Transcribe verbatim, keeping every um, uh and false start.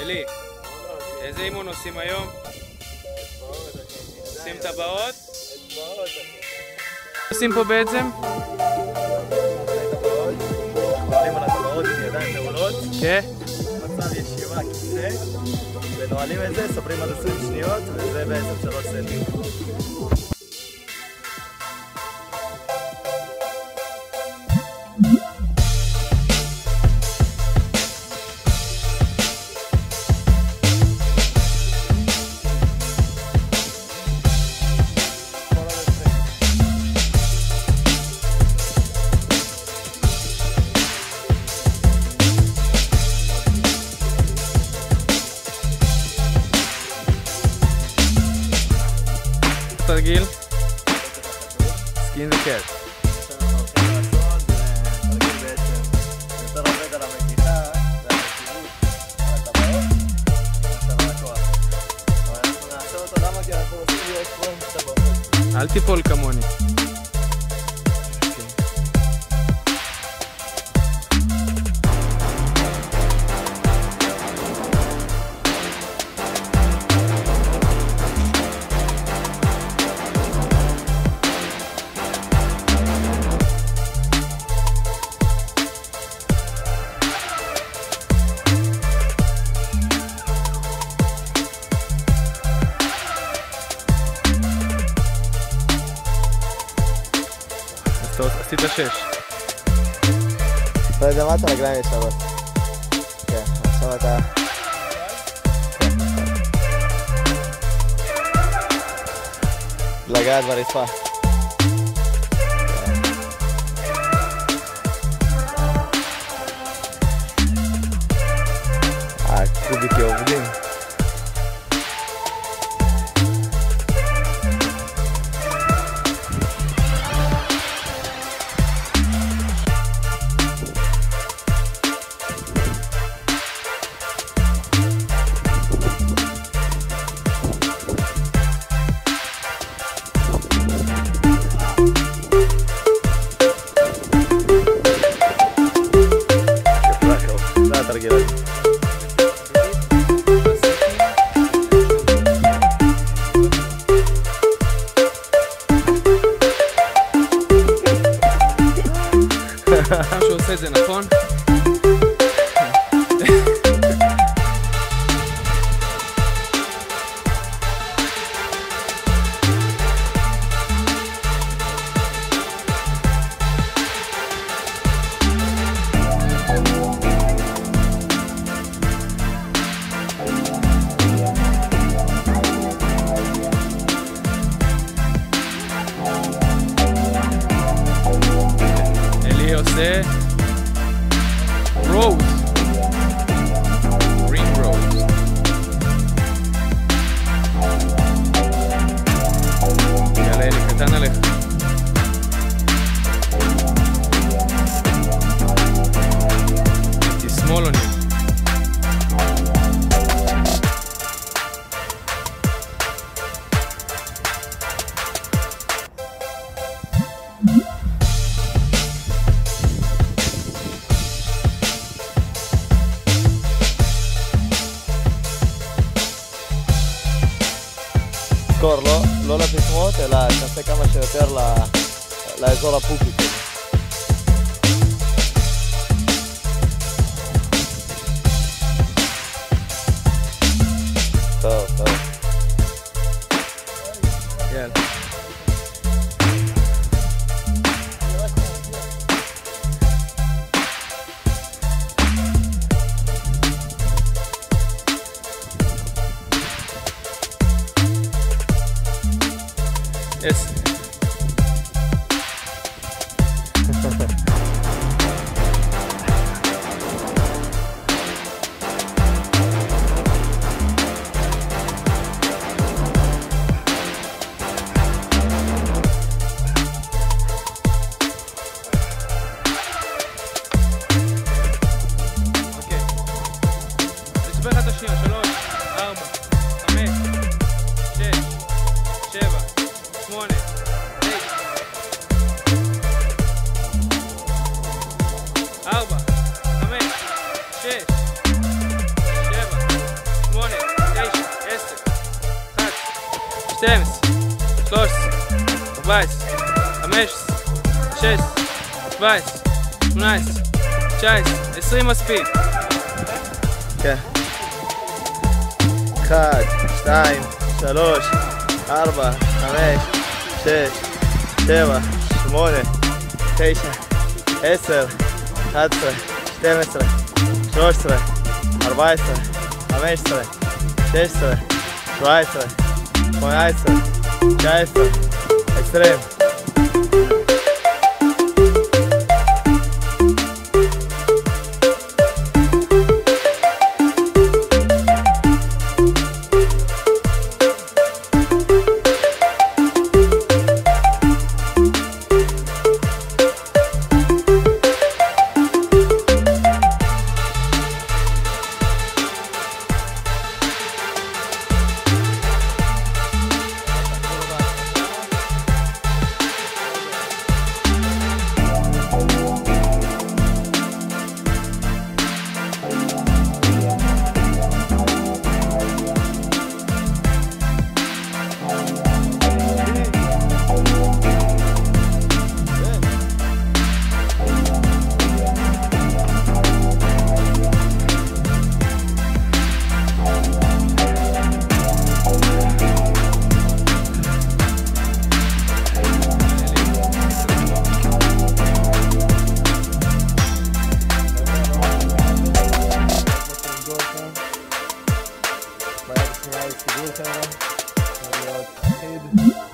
אלי, איזה אימון עושים היום? עושים טבעות? מה עושים פה בעצם? נועלים על הטבעות עם ידיים מעולות. כן. מצב ישיבה כיסא. ונועלים את זה, סופרים עד עשרים שניות, וזה בעצם שלוש סטים. תרגיל? סקין וקט. שאנחנו הולכים לעשות זה תרגיל בעצם יותר עובד על המתיחה והנציבות על הטבעות מאשר על הכוח. אבל אנחנו נעשה אותו למה כי אנחנו רוצים להיות פה עם טבעות. אל תיפול כמוני. עשית שש. אתה יודע מה? אתה רגליים ישרות. כן, עכשיו אתה... לגעת ברצפה. הקוביקי עובדים. שהוא עושה את זה, נכון? אלי עושה רוז, רינג רוז. יאללה אלי, קטן עליך. תשמאלונים. זכור, לא, לא לפסמות, אלא תעשה כמה שיותר לאזור הפופי כזה. טוב, טוב. יאללה. Yes. אוקיי. נספר לך את השנייה, שלוש, ארבע, חמש, שש, שבע, שמונה שתים עשרה, שלוש עשרה, ארבע עשרה, חמש עשרה, שש עשרה, שבע עשרה, שמונה עשרה, תשע עשרה, עשרים מספיק. כן. אחד, שתיים, שלוש, ארבע, חמש, שש, שבע, שמונה, תשע, עשר, אחת עשרה, שתים עשרה, שלוש עשרה, ארבע עשרה, חמש עשרה, שש עשרה, שבע עשרה, שמונה עשרה, תשע עשרה, עשרים. ביד השנייה לסיבוב חבר'ה, צריך להיות אחיד.